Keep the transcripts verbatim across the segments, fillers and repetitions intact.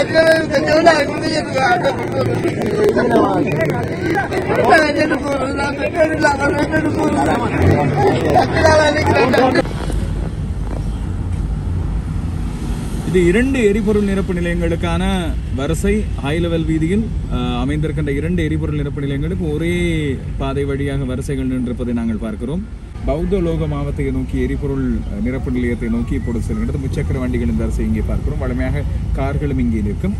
இது இரண்டு எரிபொருள் நிரப்பு நிலையங்களுக்கான வரிசை ஹை லெவல் வீதியில் அமைந்திருக்கின்ற இரண்டு எரிபொருள் நிரப்பு நிலையங்களுக்கு ஒரே பாதை வழியாக வரிசைகள் நின்றிருப்பதை நாங்கள் பார்க்கிறோம். பௌத்த லோக மாவட்டத்தை நோக்கி எரிபொருள் நிரப்பு நிலையத்தை நோக்கி இப்பொழுது செல்கின்றது. முச்சக்கர வண்டிகளின் வரிசை இங்கே பார்க்கிறோம். வழமையாக கார்களும் இங்கே நிற்கும்.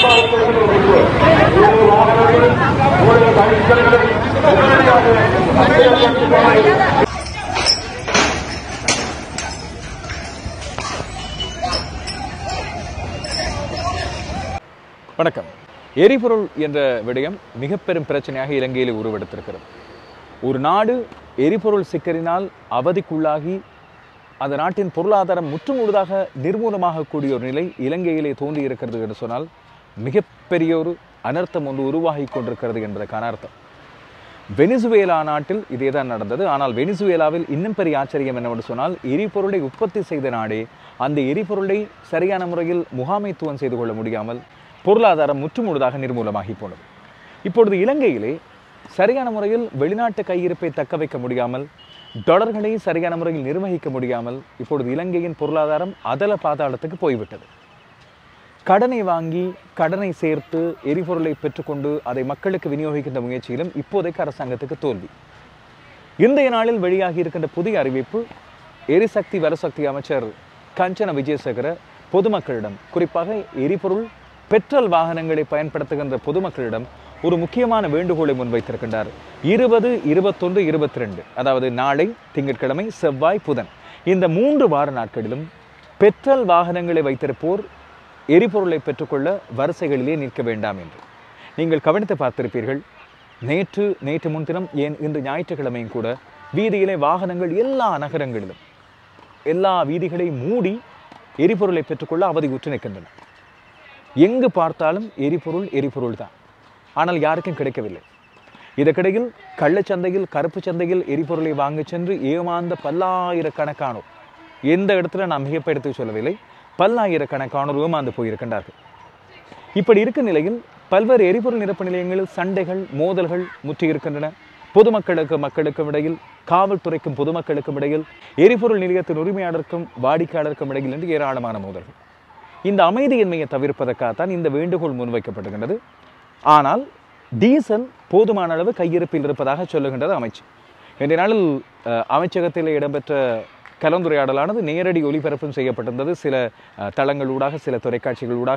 வணக்கம். எரிபொருள் என்ற விடயம் மிக பெரும் பிரச்சனையாக இலங்கையில் உருவெடுத்திருக்கிறது. ஒரு நாடு எரிபொருள் சிக்கலினால் அவதிக்குள்ளாகி அந்த நாட்டின் பொருளாதாரம் முற்றுமுழுதாக நிர்மூலமாகக்கூடிய ஒரு நிலை இலங்கையிலே தோன்றி இருக்கிறது என்று சொன்னால் மிகப்பெரிய ஒரு அனர்த்தம் ஒன்று உருவாகி கொண்டிருக்கிறது என்பதற்கான அர்த்தம். வெனிசுவேலா நாட்டில் இதே தான் நடந்தது. ஆனால் வெனிசுவேலாவில் இன்னும் பெரிய ஆச்சரியம் என்னவென்று சொன்னால், எரிபொருளை உற்பத்தி செய்த நாடே அந்த எரிபொருளை சரியான முறையில் முகாமைத்துவம் செய்து கொள்ள முடியாமல் பொருளாதாரம் முற்றுமுழுதாக நிர்மூலமாகி போனது. இப்பொழுது இலங்கையிலே சரியான முறையில் வெளிநாட்டு கையிருப்பை தக்க வைக்க முடியாமல், டாலர்களை சரியான முறையில் நிர்வகிக்க முடியாமல் இப்பொழுது இலங்கையின் பொருளாதாரம் அதல பாதாளத்துக்கு போய்விட்டது. கடனை வாங்கி கடனை சேர்த்து எரிபொருளை பெற்றுக்கொண்டு அதை மக்களுக்கு விநியோகிக்கின்ற முயற்சியிலும் இப்போதைக்கு அரசாங்கத்துக்கு தோல்வி. இன்றைய நாளில் வெளியாகி இருக்கின்ற புதிய அறிவிப்பு, எரிசக்தி வலசக்தி அமைச்சர் கஞ்சன விஜயசேகர பொதுமக்களிடம், குறிப்பாக எரிபொருள் பெட்ரோல் வாகனங்களை பயன்படுத்துகின்ற பொதுமக்களிடம் ஒரு முக்கியமான வேண்டுகோளை முன்வைத்திருக்கின்றார். இருபது இருபத்தொன்று இருபத்தி ரெண்டு அதாவது நாளை திங்கட்கிழமை, செவ்வாய், புதன் இந்த மூன்று வார நாட்களிலும் பெட்ரோல் வாகனங்களை வைத்திருப்போர் எரிபொருளை பெற்றுக்கொள்ள வரிசைகளிலே நிற்க வேண்டாம் என்று. நீங்கள் கவனித்து பார்த்திருப்பீர்கள். நேற்று நேற்று முன்தினம், ஏன் இன்று ஞாயிற்றுக்கிழமையும் கூட வீதியிலே வாகனங்கள் எல்லா நகரங்களிலும் எல்லா வீதிகளை மூடி எரிபொருளை பெற்றுக்கொள்ள அவதியுற்று நிற்கின்றன. எங்கு பார்த்தாலும் எரிபொருள் எரிபொருள் தான். ஆனால் யாருக்கும் கிடைக்கவில்லை. இதற்கிடையில் கள்ளச்சந்தையில், கருப்பு சந்தையில் எரிபொருளை வாங்கி சென்று ஏமாந்த பல்லாயிரக்கணக்கானோர், எந்த இடத்துல நான் மிகப்படுத்தி சொல்லவில்லை, பல்லாயிரக்கணக்கானோர் ஏமாந்து போயிருக்கின்றார்கள். இப்படி இருக்கும் நிலையில் பல்வேறு எரிபொருள் நிரப்பு நிலையங்களில் சண்டைகள், மோதல்கள் முற்றி இருக்கின்றன. பொதுமக்களுக்கு மக்களுக்கும் இடையில், காவல்துறைக்கும் பொதுமக்களுக்கும் இடையில், எரிபொருள் நிலையத்தின் உரிமையாளருக்கும் வாடிக்கையாளருக்கும் இடையில் என்று ஏராளமான மோதல்கள். இந்த அமைதியின்மையை தவிர்ப்பதற்காகத்தான் இந்த வேண்டுகோள் முன்வைக்கப்படுகின்றது. ஆனால் டீசல் போதுமான அளவு கையிருப்பில் இருப்பதாக சொல்லுகின்றது அமைச்சு. இன்றைய நாளில் அமைச்சகத்தில் இடம்பெற்ற கலந்துரையாடலானது நேரடி ஒளிபரப்பும் செய்யப்பட்டிருந்தது. சில தளங்களூடாக, சில தொலைக்காட்சிகளூடாக.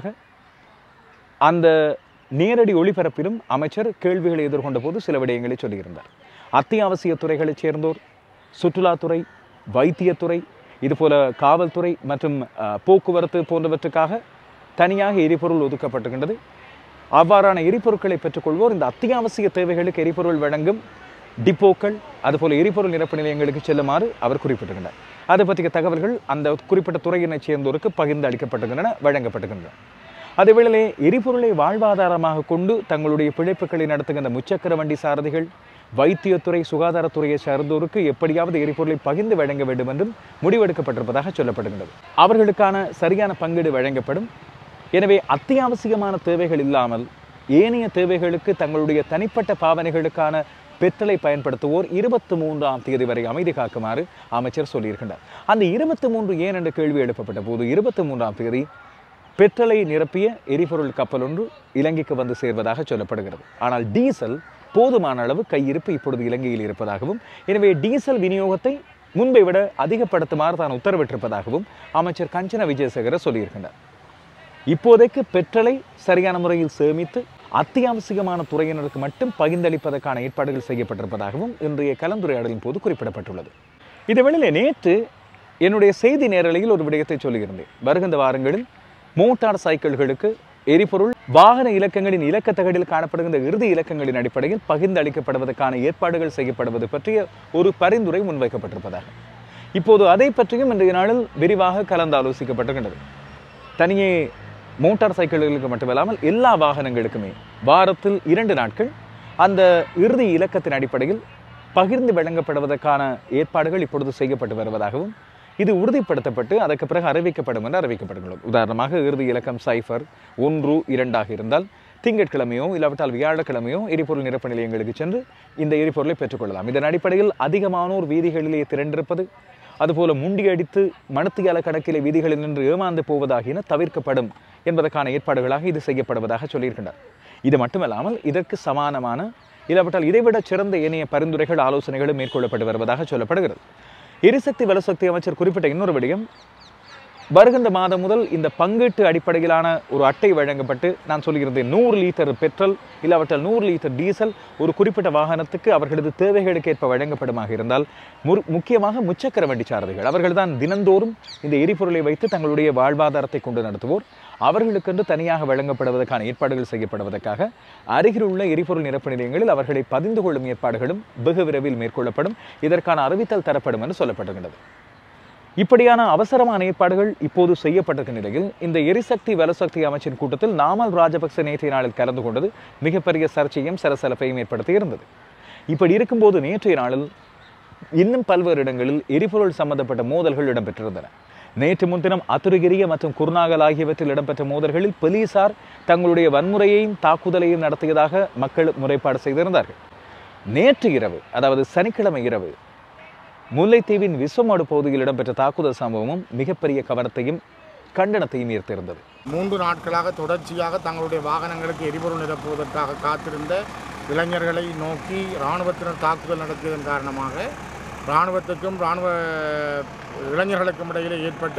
அந்த நேரடி ஒளிபரப்பிலும் அமைச்சர் கேள்விகளை எதிர்கொண்ட போது சில விடயங்களை சொல்லியிருந்தார். அத்தியாவசிய துறைகளைச் சேர்ந்தோர், சுற்றுலாத்துறை, வைத்தியத்துறை, இதுபோல காவல்துறை மற்றும் போக்குவரத்து போன்றவற்றுக்காக தனியாக எரிபொருள் ஒதுக்கப்பட்டிருக்கின்றது. அவ்வாறான எரிபொருட்களை பெற்றுக்கொள்வோர் இந்த அத்தியாவசிய தேவைகளுக்கு எரிபொருள் வழங்கும் டிப்போக்கள், அதுபோல எரிபொருள் நிரப்பு நிலையங்களுக்கு செல்லுமாறு அவர் குறிப்பிட்டிருக்கின்றார். அது பற்றிய தகவல்கள் அந்த குறிப்பிட்ட துறையினைச் சேர்ந்தோருக்கு பகிர்ந்து அளிக்கப்பட்டிருக்கின்றன, வழங்கப்பட்டிருக்கின்றன. அதேவேளை எரிபொருளை வாழ்வாதாரமாக கொண்டு தங்களுடைய பிழைப்புகளை நடத்துகின்ற முச்சக்கர வண்டி சாரதிகள், வைத்தியத்துறை, சுகாதாரத்துறையை சார்ந்தோருக்கு எப்படியாவது எரிபொருளை பகிர்ந்து வழங்க வேண்டும் என்றும் முடிவெடுக்கப்பட்டிருப்பதாக சொல்லப்படுகின்றது. அவர்களுக்கான சரியான பங்கீடு வழங்கப்படும். எனவே அத்தியாவசியமான தேவைகள் இல்லாமல் ஏனைய தேவைகளுக்கு தங்களுடைய தனிப்பட்ட பாவனைகளுக்கான பெட்ரோலை பயன்படுத்துவோர் இருபத்தி மூன்றாம் தேதி வரை அமைதி காக்குமாறு அமைச்சர் சொல்லியிருக்கின்றார். அந்த இருபத்தி மூன்று ஏன் என்ற கேள்வி எழுப்பப்பட்ட போது இருபத்தி மூன்றாம் தேதி பெட்ரோலை நிரப்பிய எரிபொருள் கப்பல் ஒன்று இலங்கைக்கு வந்து சேர்வதாக சொல்லப்படுகிறது. ஆனால் டீசல் போதுமான அளவு கையிருப்பு இப்பொழுது இலங்கையில் இருப்பதாகவும், எனவே டீசல் விநியோகத்தை முன்பை விட அதிகப்படுத்துமாறு தான் உத்தரவிட்டிருப்பதாகவும் அமைச்சர் கஞ்சன விஜயசேகர சொல்லியிருக்கின்றார். இப்போதைக்கு பெட்ரோலை சரியான முறையில் சேமித்து அத்தியாவசியமான துறையினருக்கு மட்டும் பகிர்ந்தளிப்பதற்கான ஏற்பாடுகள் செய்யப்பட்டிருப்பதாகவும் இன்றைய கலந்துரையாடலின் போது குறிப்பிடப்பட்டுள்ளது. இதேவேளை நேற்று என்னுடைய செய்தி நேரலையில் ஒரு விடயத்தை சொல்லியிருந்தேன். வருகின்ற வாரங்களில் மோட்டார் சைக்கிள்களுக்கு எரிபொருள் வாகன இலக்கங்களின் இலக்கத்தகடில் காணப்படுகின்ற இறுதி இலக்கங்களின் அடிப்படையில் பகிர்ந்து அளிக்கப்படுவதற்கான ஏற்பாடுகள் செய்யப்படுவது பற்றிய ஒரு பரிந்துரை முன்வைக்கப்பட்டிருப்பதாக. இப்போது அதை பற்றியும் இன்றைய நாளில் விரிவாக கலந்தாலோசிக்கப்பட்டிருக்கின்றது. தனியே மோட்டார் சைக்கிள்களுக்கு மட்டுமில்லாமல் எல்லா வாகனங்களுக்குமே வாரத்தில் இரண்டு நாட்கள் அந்த இறுதி இலக்கத்தின் அடிப்படையில் பகிர்ந்து வழங்கப்படுவதற்கான ஏற்பாடுகள் இப்பொழுது செய்யப்பட்டு வருவதாகவும், இது உறுதிப்படுத்தப்பட்டு அதற்கு பிறகு அறிவிக்கப்படும் என்று அறிவிக்கப்படுகிறது. உதாரணமாக இறுதி இலக்கம் சைஃபர் ஒன்று இரண்டாக இருந்தால் திங்கட்கிழமையோ இல்லாவிட்டால் வியாழக்கிழமையோ எரிபொருள் நிரப்பு நிலையங்களுக்கு சென்று இந்த எரிபொருளை பெற்றுக்கொள்ளலாம். இதன் அடிப்படையில் அதிகமானோர் வீதிகளிலே திரண்டிருப்பது, அதுபோல முண்டியடித்து மணித்தியால கணக்கிலே வீதிகளில் நின்று ஏமாந்து போவதாகின தவிர்க்கப்படும் என்பதற்கான ஏற்பாடுகளாக இது செய்யப்படுவதாக சொல்லியிருக்கின்றார். இது மட்டுமல்லாமல் இதற்கு சமானமான இல்லாவிட்டால் இதைவிட சிறந்த ஏனைய பரிந்துரைகள் ஆலோசனைகளும் மேற்கொள்ளப்பட்டு வருவதாக சொல்லப்படுகிறது. எரிசக்தி வலுசக்தி அமைச்சர் குறிப்பிட்ட இன்னொரு விடயம், வருகின்ற மாதம் முதல் இந்த பங்கீட்டு அடிப்படையிலான ஒரு அட்டை வழங்கப்பட்டு, நான் சொல்கிறேன் நூறு லிட்டர் பெட்ரோல் இல்லாவிட்டால் நூறு லிட்டர் டீசல் ஒரு குறிப்பிட்ட வாகனத்துக்கு அவர்களது தேவைகளுக்கு ஏற்ப வழங்கப்படுமாக இருந்தால், மு முக்கியமாக முச்சக்கர வண்டி சாரதிகள் அவர்கள்தான் தினந்தோறும் இந்த எரிபொருளை வைத்து தங்களுடைய வாழ்வாதாரத்தை கொண்டு நடத்துவோர், அவர்களுக்கென்று தனியாக வழங்கப்படுவதற்கான ஏற்பாடுகள் செய்யப்படுவதற்காக அருகில் உள்ள எரிபொருள் நிரப்பு நிலையங்களில் அவர்களை பதிந்து கொள்ளும் ஏற்பாடுகளும் வெகு விரைவில் மேற்கொள்ளப்படும். இதற்கான அறிவித்தல் தரப்படும் என்று சொல்லப்படுகின்றது. இப்படியான அவசரமான ஏற்பாடுகள் இப்போது செய்யப்பட்டிருக்க நிலையில் இந்த எரிசக்தி வலுசக்தி அமைச்சின் கூட்டத்தில் நாமல் ராஜபக்ச நேற்றைய நாளில் கலந்து கொண்டது மிகப்பெரிய சர்ச்சையும் சலசலப்பையும் ஏற்படுத்தி இருந்தது. இப்படி இருக்கும்போது நேற்றைய நாளில் இன்னும் பல்வேறு இடங்களில் எரிபொருள் சம்பந்தப்பட்ட மோதல்கள் இடம்பெற்றிருந்தன. நேற்று முன்தினம் அத்துருகிரிய மற்றும் குர்நாகல் ஆகியவற்றில் இடம்பெற்ற மோதல்களில் போலீசார் தங்களுடைய வன்முறையையும் தாக்குதலையும் நடத்தியதாக மக்கள் முறைப்பாடு செய்திருந்தார்கள். நேற்று இரவு, அதாவது சனிக்கிழமை இரவு, முல்லைத்தீவின் விஸ்வமாடு பகுதியில் இடம்பெற்ற தாக்குதல் சம்பவமும் மிகப்பெரிய கவனத்தையும் கண்டனத்தையும் ஈர்த்திருந்தது. மூன்று நாட்களாக தொடர்ச்சியாக தங்களுடைய வாகனங்களுக்கு எரிபொருள் நிரப்புவதற்காக காத்திருந்த இளைஞர்களை நோக்கி இராணுவத்தினர் தாக்குதல் நடத்தியதன் காரணமாக இராணுவத்துக்கும் இராணுவ இளைஞர்களுக்கும் இடையிலே ஏற்பட்ட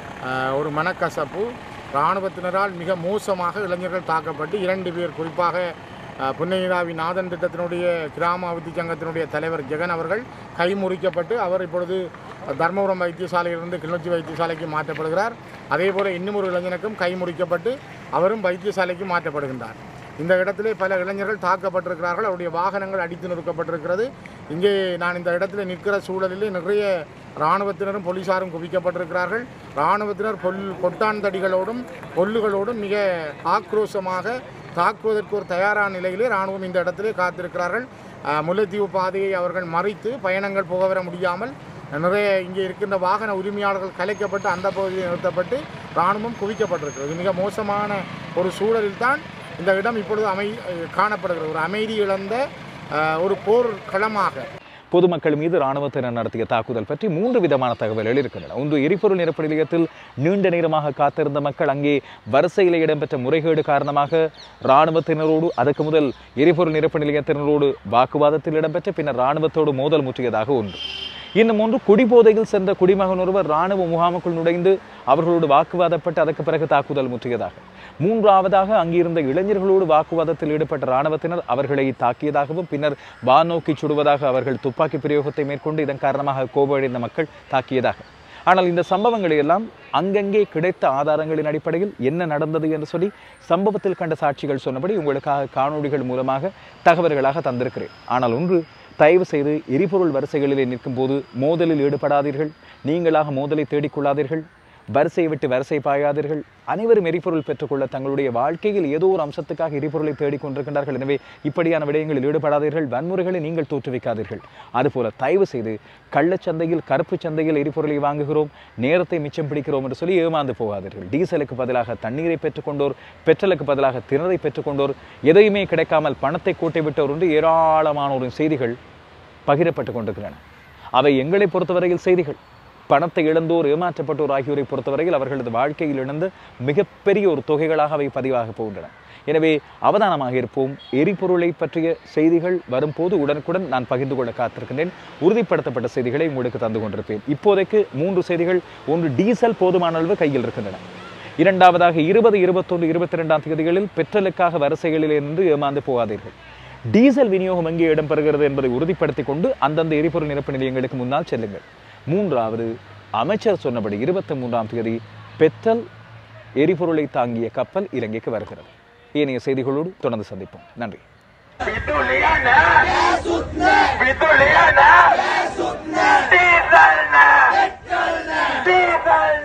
ஒரு மனக்கசப்பு, இராணுவத்தினரால் மிக மோசமாக இளைஞர்கள் தாக்கப்பட்டு இரண்டு பேர், குறிப்பாக புன்னையிராவி நாதன் திட்டத்தினுடைய கிராம அபிவிருத்தி சங்கத்தினுடைய தலைவர் ஜெகன் அவர்கள் கைமுறிக்கப்பட்டு அவர் இப்பொழுது தர்மபுரம் வைத்தியசாலையிலிருந்து கிளிநொச்சி வைத்தியசாலைக்கு மாற்றப்படுகிறார். அதே போல இன்னும் ஒரு இளைஞனுக்கும் கைமுறிக்கப்பட்டு அவரும் வைத்தியசாலைக்கு மாற்றப்படுகின்றார். இந்த இடத்திலே பல இளைஞர்கள் தாக்கப்பட்டிருக்கிறார்கள், அவருடைய வாகனங்கள் அடித்து நிறுக்கப்பட்டிருக்கிறது. இங்கே நான் இந்த இடத்துல நிற்கிற சூழலிலே நிறைய இராணுவத்தினரும் போலீசாரும் குவிக்கப்பட்டிருக்கிறார்கள். இராணுவத்தினர் பொல் பொட்டான் தடிகளோடும் பொல்லுகளோடும் மிக ஆக்ரோஷமாக தாக்குவதற்கு ஒரு தயாரான நிலையிலே இராணுவம் இந்த இடத்திலே காத்திருக்கிறார்கள். முல்லைத்தீவு பாதையை அவர்கள் மறித்து பயணங்கள் போக வர முடியாமல் நிறைய இங்கே இருக்கின்ற வாகன உரிமையாளர்கள் கலைக்கப்பட்டு அந்த பகுதியில் நிறுத்தப்பட்டு இராணுவம் குவிக்கப்பட்டிருக்கிறது. மிக மோசமான ஒரு சூழலில் தான் இந்த இடம் இப்பொழுது அமை காணப்படுகிறது. ஒரு அமைதி இழந்த ஒரு போர் களமாக பொதுமக்கள் மீது இராணுவத்தினர் நடத்திய தாக்குதல் பற்றி மூன்று விதமான தகவல்கள் இருக்கின்றன. ஒன்று, எரிபொருள் நிரப்பு நிலையத்தில் நீண்ட நேரமாக காத்திருந்த மக்கள் அங்கே வரிசையில் இடம்பெற்ற முறைகேடு காரணமாக இராணுவத்தினரோடு அதற்கு முதல் எரிபொருள் நிரப்பு நிலையத்தினரோடு வாக்குவாதத்தில் இடம்பெற்ற பின்னர் இராணுவத்தோடு மோதல் முற்றியதாக ஒன்று. இன்னும் ஒன்று, குடிபோதையில் சென்ற குடிமகன் ஒருவர் இராணுவ முகாமுக்குள் நுழைந்து அவர்களோடு வாக்குவாதப்பட்டு அதற்கு பிறகு தாக்குதல் முற்றியதாக. மூன்றாவதாக, அங்கிருந்த இளைஞர்களோடு வாக்குவாதத்தில் ஈடுபட்ட இராணுவத்தினர் அவர்களை தாக்கியதாகவும் பின்னர் வானோக்கி சுடுவதாக அவர்கள் துப்பாக்கி பிரயோகத்தை மேற்கொண்டு இதன் காரணமாக கோபமடைந்த மக்கள் தாக்கியதாக. ஆனால் இந்த சம்பவங்களை எல்லாம் அங்கங்கே கிடைத்த ஆதாரங்களின் அடிப்படையில் என்ன நடந்தது என்று சொல்லி சம்பவத்தில் கண்ட சாட்சிகள் சொன்னபடி உங்களுக்காக காணொளிகள் மூலமாக தகவல்களாக தந்திருக்கிறேன். ஆனால் ஒன்று, தயவு செய்து எரிபொருள் வரிசைகளிலே நிற்கும் போது மோதலில் ஈடுபடாதீர்கள், நீங்களாக மோதலை தேடிக்கொள்ளாதீர்கள், வரிசையை விட்டு வரிசை பாயாதீர்கள். அனைவரும் எரிபொருள் பெற்றுக்கொள்ள தங்களுடைய வாழ்க்கையில் ஏதோ ஒரு அம்சத்துக்காக எரிபொருளை தேடிக்கொண்டிருக்கின்றார்கள். எனவே இப்படியான விடயங்களில் ஈடுபடாதீர்கள், வன்முறைகளை நீங்கள் தோற்றுவிக்காதீர்கள். அதுபோல தயவு செய்து கள்ளச்சந்தையில் கருப்பு சந்தையில் எரிபொருளை வாங்குகிறோம், நேரத்தை மிச்சம் பிடிக்கிறோம் என்று சொல்லி ஏமாந்து போகாதீர்கள். டீசலுக்கு பதிலாக தண்ணீரை பெற்றுக்கொண்டோர், பெட்ரோலுக்கு பதிலாக திணறை பெற்றுக்கொண்டோர், எதையுமே கிடைக்காமல் பணத்தை கோட்டை விட்டோர் என்று ஏராளமானோரின் செய்திகள் பகிரப்பட்டு கொண்டிருக்கின்றன. அவை எங்களை பொறுத்தவரையில் செய்திகள். பணத்தை இழந்தோர், ஏமாற்றப்பட்டோர் ஆகியோரை பொறுத்தவரையில் அவர்களது வாழ்க்கையில் இழந்து மிகப்பெரிய ஒரு தொகைகளாக அவை பதிவாக போகின்றன. எனவே அவதானமாக இருப்போம். எரிபொருளை பற்றிய செய்திகள் வரும்போது உடனுக்குடன் நான் பகிர்ந்து கொள்ள காத்திருக்கின்றேன். உறுதிப்படுத்தப்பட்ட செய்திகளை உங்களுக்கு தந்து கொண்டிருப்பேன். இப்போதைக்கு மூன்று செய்திகள். ஒன்று, டீசல் போதுமான அளவு கையில் இருக்கின்றன. இரண்டாவதாக, இருபது இருபத்தொன்று இருபத்தி இரண்டாம் தேதிகளில் பெட்ரோலுக்காக வரிசைகளில் இருந்து ஏமாந்து போகாதீர்கள். டீசல் விநியோகம் எங்கே இடம்பெறுகிறது என்பதை உறுதிப்படுத்திக் கொண்டு அந்தந்த எரிபொருள் நிரப்பு நிலையங்களுக்கு முன்னால் செல்லுங்கள். மூன்றாவது, அமைச்சர் சொன்னபடி இருபத்தி மூன்றாம் தேதி பெட்ரோல் எரிபொருளை தாங்கிய கப்பல் இலங்கைக்கு வருகிறது. ஏனைய செய்திகளோடு தொடர்ந்து சந்திப்போம். நன்றி.